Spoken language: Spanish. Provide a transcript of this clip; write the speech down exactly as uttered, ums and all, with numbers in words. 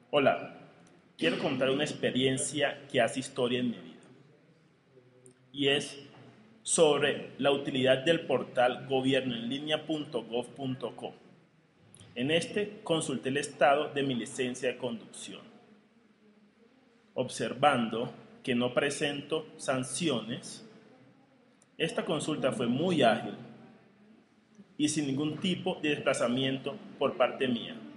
Hola, quiero contar una experiencia que hace historia en mi vida y es sobre la utilidad del portal gobierno en línea punto gov punto co. En este consulté el estado de mi licencia de conducción, observando que no presento sanciones. Esta consulta fue muy ágil y sin ningún tipo de desplazamiento por parte mía.